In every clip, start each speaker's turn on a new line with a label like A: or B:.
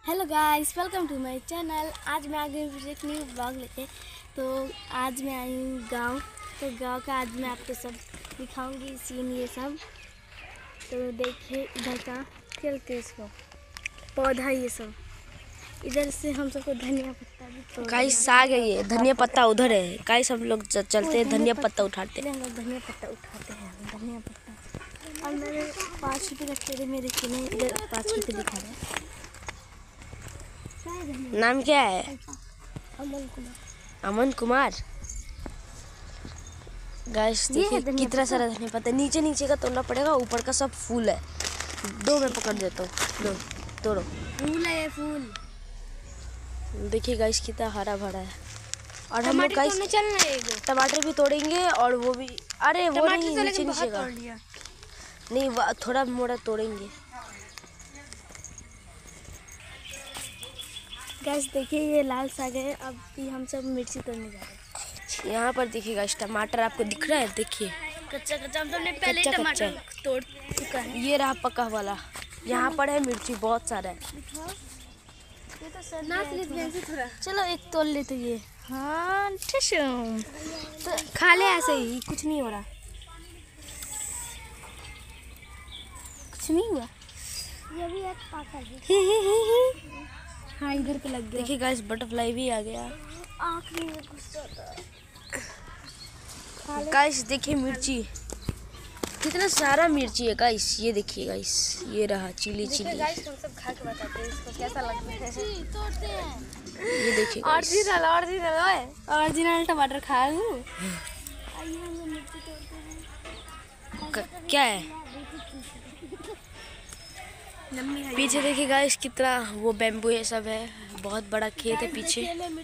A: Hello guys, welcome to my channel. आज मैं आ गई हूँ एक न्यू ब्लॉग लेके। तो आज मैं आई हूँ गांव। तो गांव का आज मैं आपको सब दिखाऊंगी, सीन ये सब। तो देखिए इधर का खेलते इसको पौधा ये सब। इधर से हम सबको धनिया पत्ता भी
B: गाइस आ गई है। धनिया पत्ता उधर है गाइस। हम लोग चलते हैं, धनिया पत्ता उठाते हैं।
A: हम लोग धनिया पत्ता उठाते हैं। धनिया पत्ता और मैंने 5 रुपये रखे थे मेरे किने। इधर 5 रुपये दिखा रहे हैं।
B: नाम क्या है?
A: अमन कुमार।
B: अमन कुमार। गाइस देखिए कितना सारा धनिया पत्ता। नीचे नीचे का तोड़ना पड़ेगा, ऊपर का सब फूल है। दो मैं पकड़ देता हूँ। दो तोड़ो।
A: फूल है ये फूल।
B: देखिए गाइस कितना हरा भरा है। और हम लोग गाइस
A: चलना है
B: टमाटर भी तोड़ेंगे। और वो भी, अरे वो नहीं, नीचे नीचे का नहीं, थोड़ा मोड़ा तोड़ेंगे।
A: गैस देखिए ये लाल साग है। अब भी हम सब मिर्ची तोड़ने जा रहे हैं।
B: यहाँ पर देखिए गाइस टमाटर आपको दिख रहा है। देखिए
A: कच्चा कच्चा हम सबने पहले ही टमाटर तोड़ चुका है।
B: ये रहा पका वाला। यहाँ पर है मिर्ची, बहुत सारा है।
A: ये तो नाच लेते हैं थोड़ा। चलो एक तोड़ लेते ये। हाँ ठीक, तो खा ले ऐसे ही, कुछ नहीं हो रहा। कुछ नहीं हुआ। ये भी एक पाका है। हाँ इधर पे लग गया।
B: देखिए गाइस बटरफ्लाई भी आ गया।
A: आखिरी में घुस जाता।
B: गाइस देखिए मिर्ची, कितना सारा मिर्ची है गाइस। ये देखिए गाइस, ये रहा चिली चिली।
A: गाइस हम सब खा के बताते हैं इसको कैसा लगता है। तोड़ते हैं।
B: ये देखिए
A: ओरिजिनल टमाटर खा लूं।
B: क्या है पीछे? देखिए गाइस कितना वो बैम्बू है, सब है। बहुत बड़ा खेत है पीछे।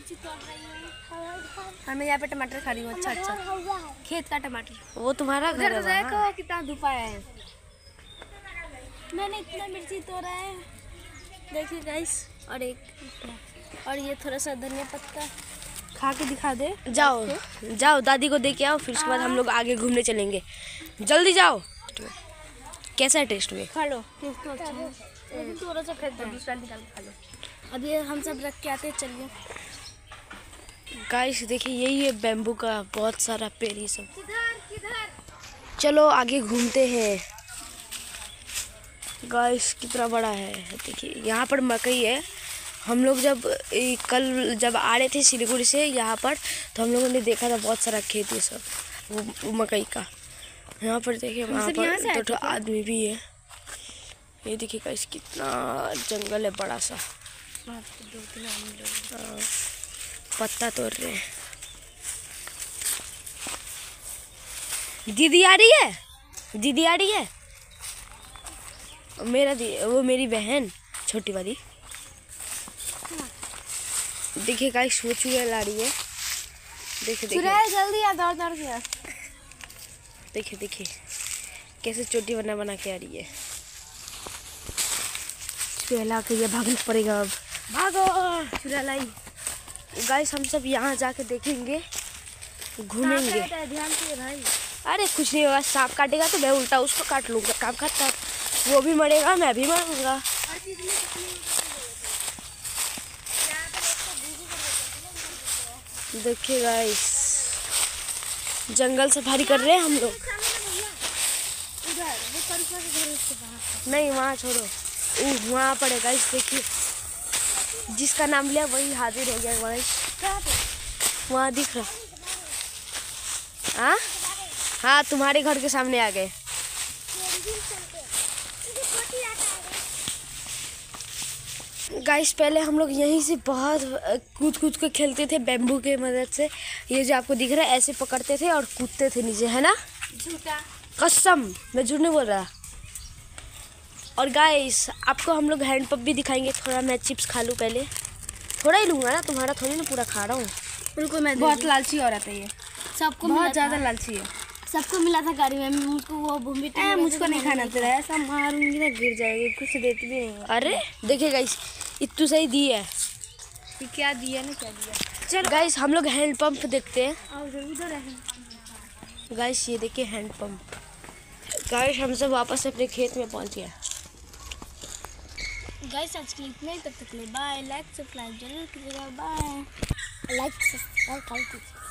A: मैं यहाँ पे टमाटर खा रही हूँ। अच्छा खेत का टमाटर।
B: वो तुम्हारा घर है।
A: देखो कितना धूप आया है। मैंने इतना मिर्ची तोड़ा है, देखिए गाइस। और ये थोड़ा सा धनिया पत्ता खा के दिखा दे।
B: जाओ जाओ दादी को दे के आओ, फिर उसके बाद हम लोग आगे घूमने चलेंगे। जल्दी जाओ। कैसा है टेस्ट में?
A: खा लो। थोड़ा सा फेंक दो, दूसरा निकाल के खा लो। अब ये हम सब रख के आते हैं। चलिए
B: गाइस देखिए यही है बैम्बू का बहुत सारा पेड़ ये सब। चलो आगे घूमते हैं। गाइस कितना बड़ा है। देखिए यहाँ पर मकई है। हम लोग कल जब आ रहे थे सिलीगुड़ी से यहाँ पर, तो हम लोगों ने देखा था बहुत सारा खेत ये सब, वो मकई का। यहाँ पर देखिए वहाँ पर दो आदमी भी है। ये देखिए गाइस कितना जंगल है बड़ा सा। पत्ता तोड़ रहे हैं। दीदी आ रही है। दीदी आ रही है। वो मेरी बहन छोटी वाली। देखिए गाइस वो चुड़ैल आ रही है। देखिए
A: जल्दी आ, दौड़ गया।
B: देखिए देखिए कैसे चोटी बना के आ रही है। चुड़ैल आ गई है, भागना पड़ेगा। अब भागो। चुड़ैल आई। गाइस हम सब यहाँ जाके देखेंगे, घूमेंगे।
A: ध्यान से भाई।
B: अरे कुछ नहीं होगा। सांप काटेगा तो मैं उल्टा उसको काट लूँगा। काम खाता, वो भी मरेगा, मैं भी मरूंगा। देखिए गाइस जंगल सफारी कर रहे हैं हम लोग। नहीं वहाँ छोड़ो, वहाँ पड़े गाइस। देखिए जिसका नाम लिया वही हाजिर हो गया गाइस। वहाँ दिख रहा। हाँ तुम्हारे घर के सामने आ गए। गाइस पहले हम लोग यहीं से बहुत कूद के खेलते थे बैम्बू के मदद से। ये जो आपको दिख रहा है ऐसे पकड़ते थे और कूदते थे नीचे, है ना?
A: झूठा
B: कसम, मैं झूठ नहीं बोल रहा। और गाइस आपको हम लोग हैंड पंप भी दिखाएंगे। थोड़ा मैं चिप्स खा लूँ पहले। थोड़ा ही लूँगा ना, तुम्हारा थोड़ी ना पूरा खा रहा हूँ।
A: बिल्कुल मैं बहुत लालची औरत है ये। सबको बहुत ज़्यादा लालची है। सबको मिला था गाड़ी में, मुझको वो भूमि। मुझको नहीं खाना तेरा, ऐसा मारूंगी ना गिर जाएगी। कुछ देती भी नहीं।
B: अरे देखिए गाइस इतनी सही दी है।
A: क्या दिया ना, क्या दिया।
B: चलो गाइस हम लोग हैंड पंप देखते हैं।
A: उधर है
B: गाइस ये देखिए हैंड पंप। गाइस हम सब वापस अपने खेत में पहुंच गए।
A: गाइस आज के लिए इतना ही, तब तक के लिए बाय। लाइक सब्सक्राइब जरूर कीजिएगा। बाय। लाइक सब्सक्राइब कर दीजिए।